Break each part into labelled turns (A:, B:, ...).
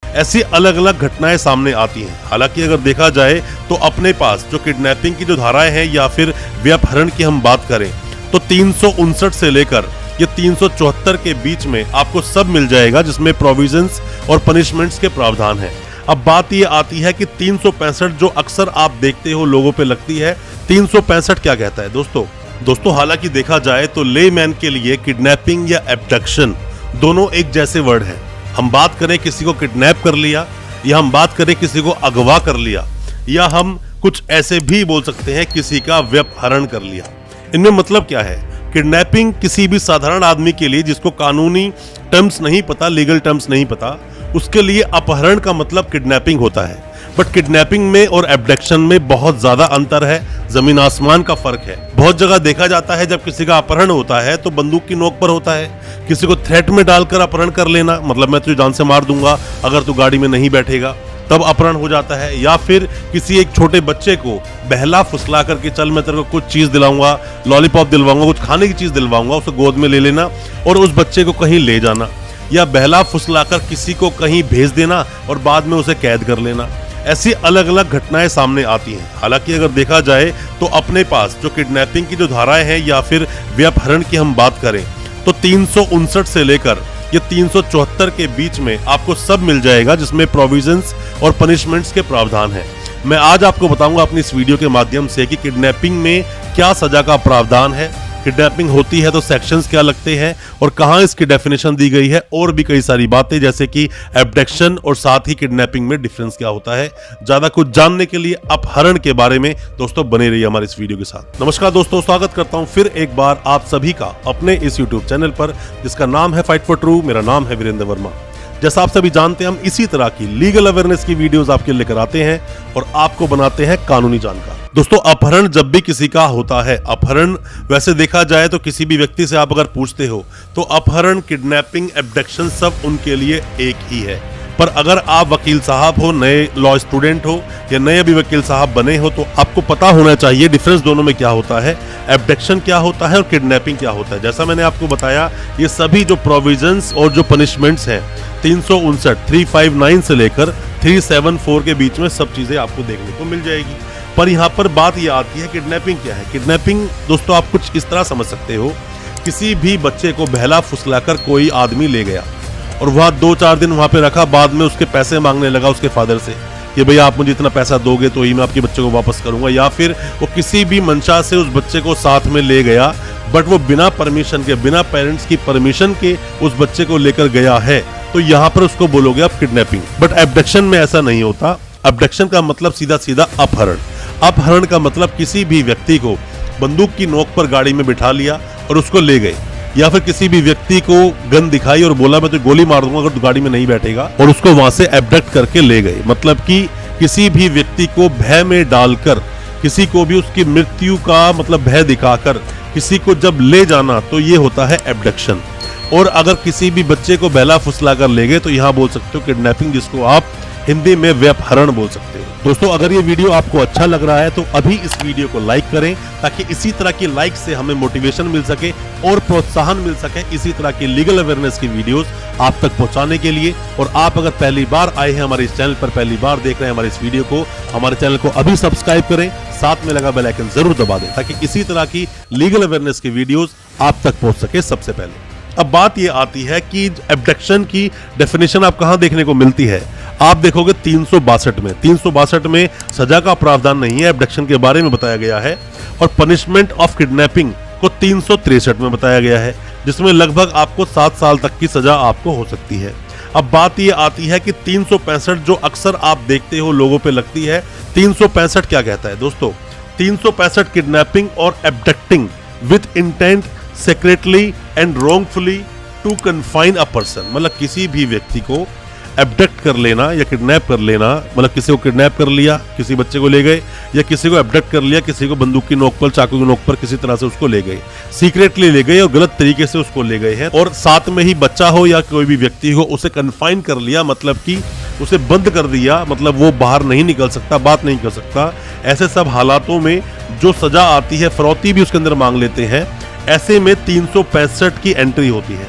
A: ऐसी अलग अलग घटनाएं सामने आती हैं। हालांकि अगर देखा जाए तो अपने पास जो किडनैपिंग की जो धाराएं हैं या फिर व्यपहरण की हम बात करें तो 359 से लेकर ये 374 के बीच में आपको सब मिल जाएगा, जिसमें प्रोविजंस और पनिशमेंट्स के प्रावधान हैं। अब बात ये आती है कि 365 जो अक्सर आप देखते हो लोगों पे लगती है, 365 क्या कहता है दोस्तों हालांकि देखा जाए तो लेमैन के लिए किडनैपिंग या एब्डक्शन दोनों एक जैसे वर्ड हैं। हम बात करें किसी को किडनैप कर लिया या हम बात करें किसी को अगवा कर लिया या हम कुछ ऐसे भी बोल सकते हैं किसी का व्यपहरण कर लिया। इनमें मतलब क्या है? किडनैपिंग किसी भी साधारण आदमी के लिए जिसको कानूनी टर्म्स नहीं पता, लीगल टर्म्स नहीं पता, उसके लिए अपहरण का मतलब किडनैपिंग होता है। बट किडनैपिंग में और एब्डक्शन में बहुत ज्यादा अंतर है, जमीन आसमान का फर्क है। बहुत जगह देखा जाता है जब किसी का अपहरण होता है तो बंदूक की नोक पर होता है। किसी को थ्रेट में डालकर अपहरण कर लेना, मतलब मैं तुझे जान से मार दूंगा अगर तू गाड़ी में नहीं बैठेगा, तब अपहरण हो जाता है। या फिर किसी एक छोटे बच्चे को बहला फुसला करके चल मैं तेरे को कुछ चीज दिलाऊंगा, लॉलीपॉप दिलवाऊंगा, कुछ खाने की चीज दिलवाऊंगा, उसे गोद में ले लेना और उस बच्चे को कहीं ले जाना, या बहला फुसलाकर किसी को कहीं भेज देना और बाद में उसे कैद कर लेना। ऐसी अलग अलग घटनाएं सामने आती हैं। हालांकि अगर देखा जाए तो अपने पास जो किडनैपिंग की जो धाराएं हैं या फिर व्यपहरण की हम बात करें तो 359 से लेकर ये 374 के बीच में आपको सब मिल जाएगा, जिसमें प्रोविजंस और पनिशमेंट्स के प्रावधान हैं। मैं आज आपको बताऊंगा अपनी इस वीडियो के माध्यम से कि किडनैपिंग में क्या सजा का प्रावधान है, किडनैपिंग होती है तो सेक्शंस क्या लगते हैं और कहां इसकी डेफिनेशन दी गई है, और भी कई सारी बातें जैसे कि एब्डक्शन और साथ ही किडनैपिंग में डिफरेंस क्या होता है। ज्यादा कुछ जानने के लिए अपहरण के बारे में दोस्तों बने रहिए हमारे इस वीडियो के साथ। नमस्कार दोस्तों, स्वागत करता हूं फिर एक बार आप सभी का अपने इस यूट्यूब चैनल पर जिसका नाम है फाइट फॉर ट्रू। मेरा नाम है वीरेंद्र वर्मा। जैसा आप सभी जानते हैं हम इसी तरह की लीगल अवेयरनेस की वीडियोस आपके लिए लेकर आते हैं और आपको बनाते हैं कानूनी जानकार। दोस्तों अपहरण जब भी किसी का होता है, अपहरण वैसे देखा जाए तो किसी भी व्यक्ति से आप अगर पूछते हो तो अपहरण, किडनैपिंग, एब्डक्शन सब उनके लिए एक ही है। पर अगर आप वकील साहब हो, नए लॉ स्टूडेंट हो या नए अभी वकील साहब बने हो तो आपको पता होना चाहिए डिफरेंस दोनों में क्या होता है, एब्डक्शन क्या होता है और किडनैपिंग क्या होता है। जैसा मैंने आपको बताया ये सभी जो प्रोविजंस और जो पनिशमेंट्स हैं 359 से लेकर 374 के बीच में सब चीजें आपको देखने को मिल जाएगी। पर यहाँ पर बात ये आती है किडनैपिंग क्या है। किडनैपिंग दोस्तों आप कुछ इस तरह समझ सकते हो, किसी भी बच्चे को बहला फुसलाकर कोई आदमी ले गया और वह 2-4 दिन वहां पे रखा, बाद में उसके पैसे मांगने लगा उसके फादर से कि भैया आप मुझे इतना पैसा दोगे तो ही मैं आपके बच्चे को वापस करूंगा। या फिर वो किसी भी मंशा से उस बच्चे को साथ में ले गया बट वो बिना परमिशन के, बिना पेरेंट्स की परमिशन के उस बच्चे को लेकर गया है, तो यहाँ पर उसको बोलोगे आप किडनैपिंग। बट एब्डक्शन में ऐसा नहीं होता। एब्डक्शन का मतलब सीधा सीधा अपहरण। अपहरण का मतलब किसी भी व्यक्ति को बंदूक की नोक पर गाड़ी में बिठा लिया और उसको ले गए, या फिर किसी भी व्यक्ति को गन दिखाई और बोला मैं तो गोली मार दूंगा अगर तू गाड़ी में नहीं बैठेगा, और उसको वहां से एब्डक्ट करके ले गए। मतलब कि किसी भी व्यक्ति को भय में डालकर, किसी को भी उसकी मृत्यु का मतलब भय दिखाकर किसी को जब ले जाना तो ये होता है एब्डक्शन। और अगर किसी भी बच्चे को बहला फुसला कर ले गए तो यहाँ बोल सकते हो किडनैपिंग, जिसको आप हिंदी में व्यपहरण बोल सकते हो। दोस्तों अगर ये वीडियो आपको अच्छा लग रहा है तो अभी इस वीडियो को लाइक करें ताकि इसी तरह की लाइक से हमें मोटिवेशन मिल सके और प्रोत्साहन मिल सके इसी तरह की लीगल अवेयरनेस की वीडियोस आप तक पहुंचाने के लिए। और आप अगर पहली बार आए हैं हमारे इस चैनल पर, पहली बार देख रहे हैं हमारे इस वीडियो को, हमारे चैनल को अभी सब्सक्राइब करें, साथ में लगा बेल आइकन जरूर दबा दें ताकि इसी तरह की लीगल अवेयरनेस की वीडियोस आप तक पहुंच सके सबसे पहले। अब बात यह आती है कि एब्डक्शन की डेफिनेशन आप कहां देखने को मिलती है। आप देखोगे 362 में सजा का प्रावधान नहीं है, एब्डक्शन के बारे में बताया गया है, और पनिशमेंट ऑफ किडनैपिंग को 363 में बताया गया है, जिसमें लगभग आपको 7 साल तक की सजा आपको हो सकती है। अब बात ये आती है कि 365 जो अक्सर आप देखते हो लोगों पे लगती है, 365 क्या कहता है दोस्तों? 365 किडनैपिंग और abducting with intent secretly and wrongfully to confine a person, मतलब किसी भी व्यक्ति को एब्डक्ट कर लेना या किडनैप कर लेना, मतलब किसी को किडनैप कर लिया, किसी बच्चे को ले गए, या किसी को एब्डक्ट कर लिया, किसी को बंदूक की नोक पर, चाकू की नोक पर किसी तरह से उसको ले गए, सीक्रेटली ले गए और गलत तरीके से उसको ले गए हैं, और साथ में ही बच्चा हो या कोई भी व्यक्ति हो उसे कन्फाइन कर लिया, मतलब कि उसे बंद कर दिया, मतलब वो बाहर नहीं निकल सकता, बात नहीं कर सकता। ऐसे सब हालातों में जो सजा आती है, फरौती भी उसके अंदर मांग लेते हैं, ऐसे में 365 की एंट्री होती है।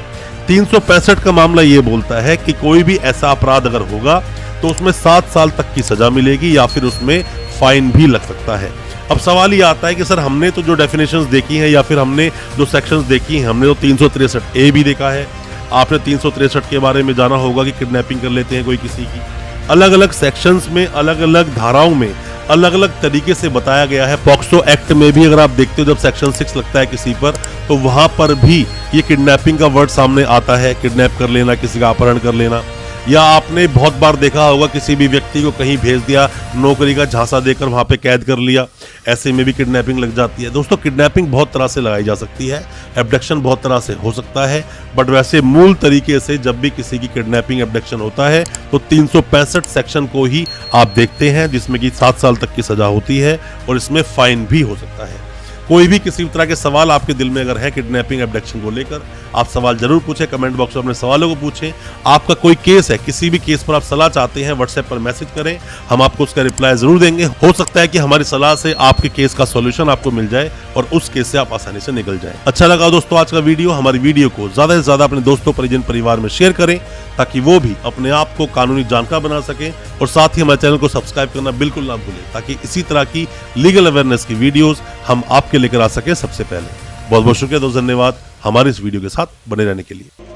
A: 365 का मामला ये बोलता है कि कोई भी ऐसा अपराध अगर होगा तो उसमें 7 साल तक की सजा मिलेगी या फिर उसमें फाइन भी लग सकता है। अब सवाल ये आता है कि सर हमने तो जो डेफिनेशंस देखी हैं या फिर हमने जो सेक्शंस देखी हैं, हमने तो 363 ए भी देखा है, आपने 363 के बारे में जाना होगा कि किडनैपिंग कर लेते हैं कोई किसी की। अलग अलग सेक्शंस में, अलग अलग धाराओं में अलग अलग तरीके से बताया गया है। पॉक्सो एक्ट में भी अगर आप देखते हो जब सेक्शन 6 लगता है किसी पर, तो वहां पर भी ये किडनैपिंग का वर्ड सामने आता है, किडनैप कर लेना, किसी का अपहरण कर लेना। या आपने बहुत बार देखा होगा किसी भी व्यक्ति को कहीं भेज दिया, नौकरी का झांसा देकर वहां पे कैद कर लिया, ऐसे में भी किडनैपिंग लग जाती है। दोस्तों किडनैपिंग बहुत तरह से लगाई जा सकती है, एब्डक्शन बहुत तरह से हो सकता है, बट वैसे मूल तरीके से जब भी किसी की किडनैपिंग एब्डक्शन होता है तो 365 सेक्शन को ही आप देखते हैं, जिसमें कि 7 साल तक की सजा होती है और इसमें फाइन भी हो सकता है। कोई भी किसी तरह के सवाल आपके दिल में अगर है किडनैपिंग एब्डक्शन को लेकर, आप सवाल जरूर पूछें, कमेंट बॉक्स में अपने सवालों को पूछें। आपका कोई केस है, किसी भी केस पर आप सलाह चाहते हैं, व्हाट्सएप पर मैसेज करें, हम आपको उसका रिप्लाई जरूर देंगे। हो सकता है कि हमारी सलाह से आपके केस का सॉल्यूशन आपको मिल जाए और उस केस से आप आसानी से निकल जाएं। अच्छा लगा दोस्तों आज का वीडियो? हमारी वीडियो को ज्यादा से ज्यादा अपने दोस्तों, परिजन, परिवार में शेयर करें ताकि वो भी अपने आप को कानूनी जानकार बना सके, और साथ ही हमारे चैनल को सब्सक्राइब करना बिल्कुल ना भूलें ताकि इसी तरह की लीगल अवेयरनेस की वीडियोस हम आपके लेकर आ सके सबसे पहले। बहुत बहुत शुक्रिया दोस्तों, धन्यवाद हमारे इस वीडियो के साथ बने रहने के लिए।